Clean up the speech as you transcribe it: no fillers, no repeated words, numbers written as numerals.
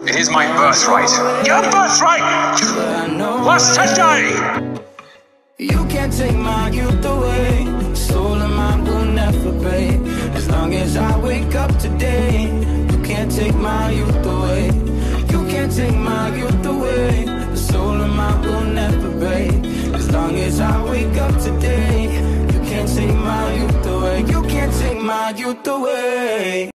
It is my birthright. Your birthright! Last today! You can't take my youth away. Soul of mine will never pay. As long as I wake up today. You can't take my youth away. You can't take my youth away. The soul of mine will never pay. As long as I wake up today. You can't take my youth away. You can't take my youth away.